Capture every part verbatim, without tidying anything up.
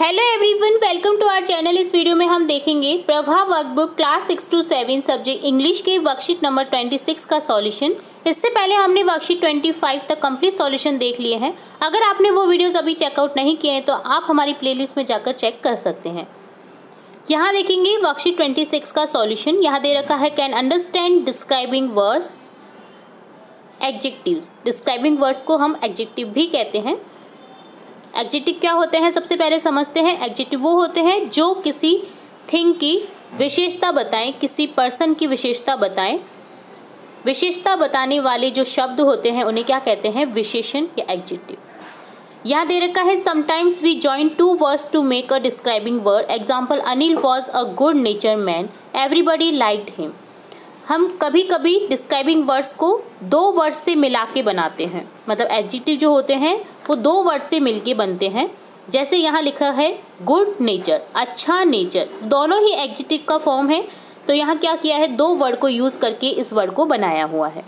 Hello everyone, welcome to our channel. इस video में हम देखेंगे Prabha workbook class six to seven subject English के वर्कशीट नंबर छब्बीस का सॉल्यूशन। इससे पहले हमने वर्कशीट पच्चीस तक कंप्लीट सॉल्यूशन देख लिए हैं। अगर आपने वो वीडियोस अभी चेकआउट नहीं किए हैं तो आप हमारी प्लेलिस्ट में जाकर चेक कर सकते हैं। यहाँ देखेंगे वर्कशीट छब्बीस का सॉल्यूशन। यहाँ दे रखा है can understand describing words adjectives. Describing words को हम एडजेक्टिव भी कहते हैं। एडजेक्टिव क्या होते हैं सबसे पहले समझते हैं। एडजेक्टिव वो होते हैं जो किसी थिंग की विशेषता बताएं, किसी पर्सन की विशेषता बताएं। विशेषता बताने वाले जो शब्द होते हैं उन्हें क्या कहते हैं? विशेषण या एडजेक्टिव। यहाँ दे रखा है sometimes we join two words to make a describing word. Example Anil was a good nature man, everybody liked him. हम कभी कभी डिस्क्राइबिंग वर्ड्स को दो वर्ड से मिला के बनाते हैं, मतलब एडजेक्टिव जो होते हैं वो दो वर्ड से मिलके बनते हैं। जैसे यहाँ लिखा है गुड नेचर, अच्छा नेचर, दोनों ही एडजेक्टिव का फॉर्म है। तो यहाँ क्या किया है? दो वर्ड को यूज करके इस वर्ड को बनाया हुआ है।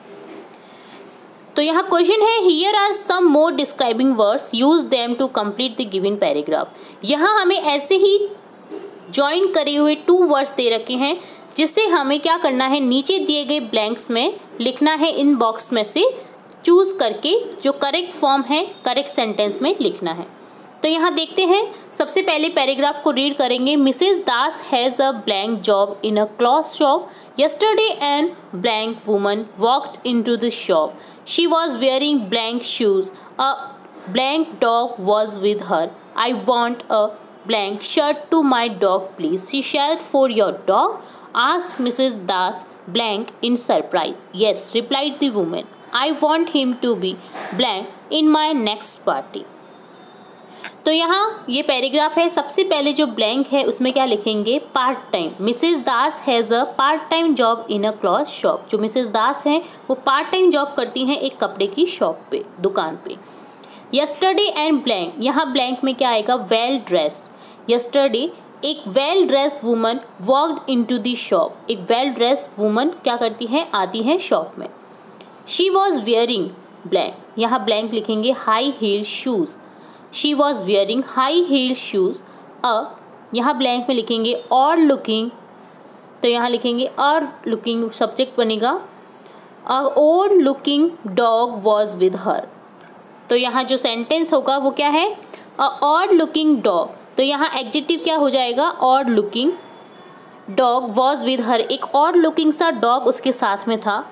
तो यहाँ क्वेश्चन है here are some more describing words, use them to complete the given paragraph. यहाँ हमें ऐसे ही ज्वाइन करे हुए टू वर्ड्स दे रखे हैं जिससे हमें क्या करना है? नीचे दिए गए ब्लैंक्स में लिखना है, इन बॉक्स में से चूज करके जो करेक्ट फॉर्म है करेक्ट सेंटेंस में लिखना है। तो यहाँ देखते हैं, सबसे पहले पैराग्राफ को रीड करेंगे। Mrs Das has a blank job in a cloth shop. Yesterday an blank woman walked into the shop. She was wearing blank shoes. A blank dog was with her. I want a blank shirt to my dog please. She shall for your dog? Asked Missus Das blank in surprise. Yes, replied the woman. I want him to be blank in my next party. तो यहाँ ये paragraph है। सबसे पहले जो blank है उसमें क्या लिखेंगे? Part time. Mrs Das has a part time job in a cloth shop. जो मिसेस दास हैं वो पार्ट टाइम जॉब करती हैं एक कपड़े की शॉप पे, दुकान पे। यस्टरडे एंड ब्लैंक, यहाँ ब्लैंक में क्या आएगा? Well dressed. यस्टरडे एक well dress woman walked into the shop. एक वेल ड्रेस वुमन क्या करती है? आती है शॉप में। शी वॉज वियरिंग ब्लैंक, यहाँ ब्लैंक लिखेंगे high heel shoes. She was wearing high heel shoes. A यहाँ ब्लैंक में लिखेंगे और लुकिंग, तो यहाँ लिखेंगे और लुकिंग सब्जेक्ट बनेगा। A old looking dog was with her. तो यहाँ जो सेंटेंस होगा वो क्या है? A odd looking dog. तो यहाँ एडजेक्टिव क्या हो जाएगा? Odd looking dog was with her. एक ऑड लुकिंग सा डॉग उसके साथ में था।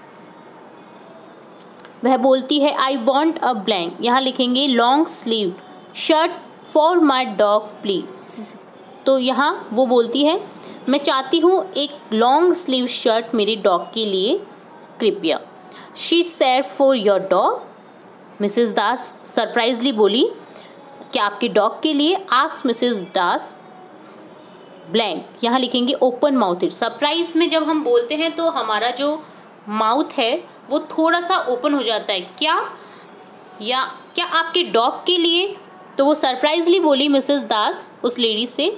वह बोलती है आई वॉन्ट अ ब्लैंक, यहाँ लिखेंगे long sleeve shirt for my dog please. तो यहाँ वो बोलती है मैं चाहती हूँ एक लॉन्ग स्लीव शर्ट मेरे डॉग के लिए, कृपया। She said for your dog. Mrs Das surprisingly बोली क्या आपके डॉग के लिए? आस्क्ड मिसेस दास ब्लैंक, यहाँ लिखेंगे ओपन माउथ। सरप्राइज में जब हम बोलते हैं तो हमारा जो माउथ है वो थोड़ा सा ओपन हो जाता है। क्या या क्या आपके डॉग के लिए? तो वो सरप्राइजली बोली मिसेस दास उस लेडी से।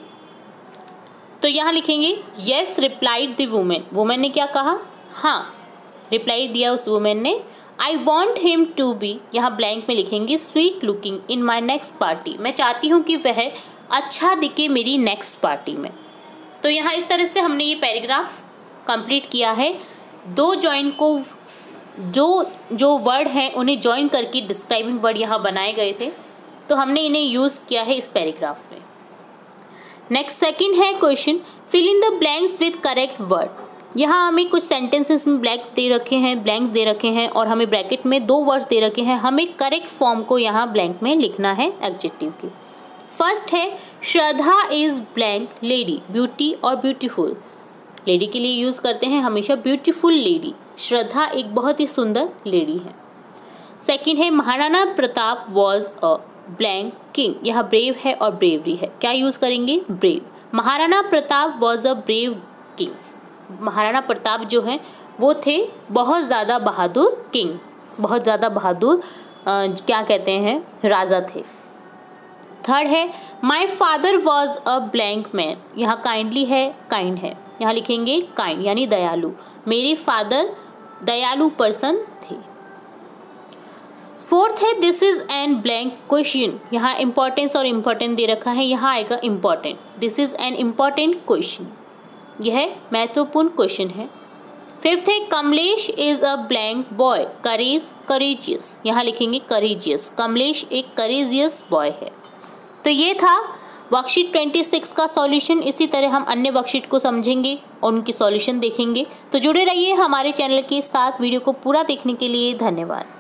तो यहाँ लिखेंगे yes replied the women. Women ने क्या कहा? हाँ, रिप्लाई दिया उस वुमेन ने। I want him to be, यहाँ ब्लैंक में लिखेंगे sweet looking in my next party. मैं चाहती हूँ कि वह अच्छा दिखे मेरी नेक्स्ट पार्टी में। तो यहाँ इस तरह से हमने ये पैराग्राफ कंप्लीट किया है। दो जॉइन को जो जो वर्ड हैं उन्हें जॉइन करके डिस्क्राइबिंग वर्ड यहाँ बनाए गए थे, तो हमने इन्हें यूज़ किया है इस पैराग्राफ में। नेक्स्ट सेकंड है question fill in the blanks with correct word. यहाँ हमें कुछ सेंटेंसेस में ब्लैंक दे रखे हैं ब्लैंक दे रखे हैं और हमें ब्रैकेट में दो वर्ड्स दे रखे हैं। हमें करेक्ट फॉर्म को यहाँ ब्लैंक में लिखना है एडजेक्टिव की। फर्स्ट है Shraddha is blank lady, beauty और ब्यूटीफुल। लेडी के लिए यूज़ करते हैं हमेशा ब्यूटीफुल लेडी। श्रद्धा एक बहुत ही सुंदर लेडी है। सेकेंड है Maharana Pratap was a blank king. यहाँ ब्रेव है और ब्रेवरी है, क्या यूज़ करेंगे? Brave. Maharana Pratap was a brave king. Maharana Pratap जो हैं वो थे बहुत ज़्यादा बहादुर किंग, बहुत ज़्यादा बहादुर क्या कहते हैं राजा थे। थर्ड है my father was a blank man. यहाँ काइंडली है, काइंड है, यहाँ लिखेंगे काइंड यानी दयालु। मेरे फादर दयालु पर्सन थे। फोर्थ है this is an blank question. यहाँ इंपॉर्टेंस और इम्पोर्टेंट दे रखा है, यहाँ आएगा important. This is an important question, यह महत्वपूर्ण क्वेश्चन है। फिफ्थ है Kamlesh is a blank boy, courage courageous, यहाँ लिखेंगे करेजियस। कमलेश एक करेजियस बॉय है। तो ये था वर्कशीट छब्बीस का सॉल्यूशन। इसी तरह हम अन्य वर्कशीट को समझेंगे और उनकी सॉल्यूशन देखेंगे। तो जुड़े रहिए हमारे चैनल के साथ। वीडियो को पूरा देखने के लिए धन्यवाद।